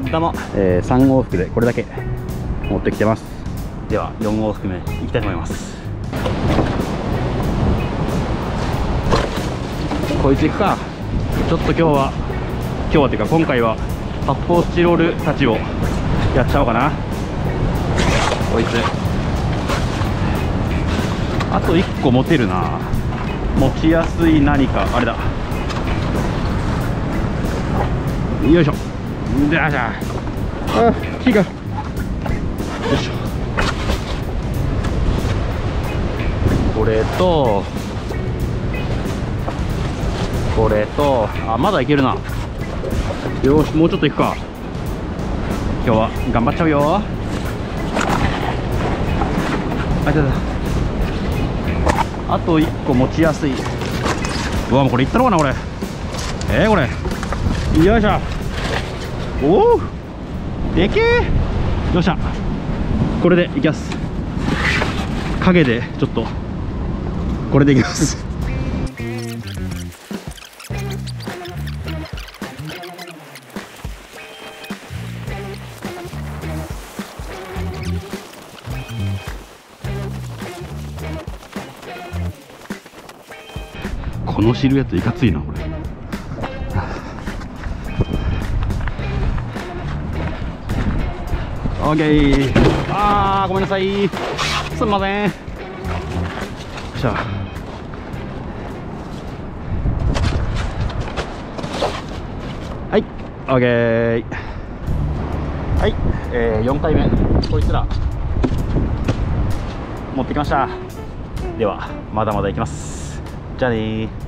どうも、3往復でこれだけ持ってきてます。では4往復目いきたいと思います。こいついくか。ちょっと今日はっていうか今回は発泡スチロールたちをやっちゃおうかな。こいつあと1個持てるな。持ちやすい何かあれだ。よいしょ。じゃあ火がよいしょ。これとこれとまだいけるな。よし、もうちょっといくか。今日は頑張っちゃうよ。あと1個持ちやすい。うわ、もうこれいったろうかな、これ。これよいしょ。おお、でけえ。よっしゃ、これでいきます。影でちょっとこれでいきます。このシルエットいかついな、これ。オッケー。ごめんなさい、すんません。よっしゃ。はい、オッケー。はい、4回目こいつら持ってきました。ではまだまだいきます。じゃあねー。